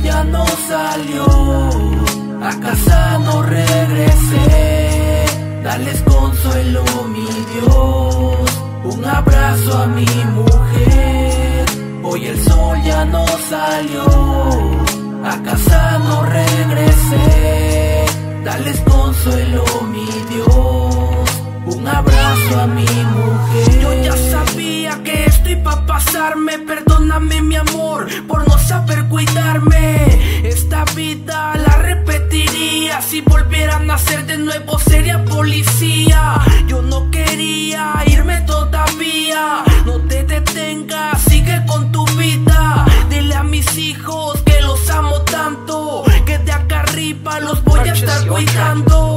ya no salió, a casa no regresé. Dales consuelo, mi Dios, un abrazo a mi mujer. Hoy el sol ya no salió, a casa no regresé. Dales consuelo, mi Dios, un abrazo a mi mujer. Yo ya sabía que estoy pa' pasarme. Perdóname, mi amor, por no saber cuidarme. Esta vida la repetiría. Si volviera a nacer de nuevo sería policía. Yo no quería irme todavía. No te detengas, sigue con tu vida. Dile a mis hijos que los amo tanto, que de acá arriba los voy a estar cuidando.